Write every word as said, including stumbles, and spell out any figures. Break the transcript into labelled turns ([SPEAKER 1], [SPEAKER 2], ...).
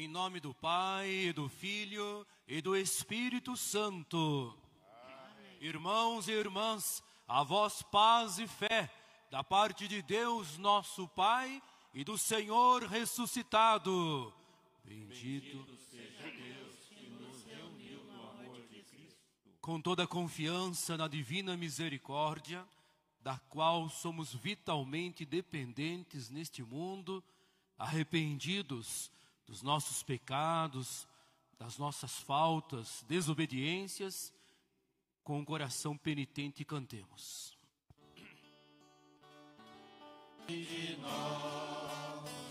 [SPEAKER 1] nome do Pai, do Filho e do Espírito Santo. Amém. Irmãos e irmãs, a vós paz e fé, da parte de Deus nosso Pai e do Senhor ressuscitado. Bendito, Bendito seja Deus que nos reuniu no amor de Cristo. Com toda a confiança na divina misericórdia, da qual somos vitalmente dependentes neste mundo, arrependidos dos nossos pecados, das nossas faltas, desobediências, com o coração penitente cantemos.
[SPEAKER 2] De nós.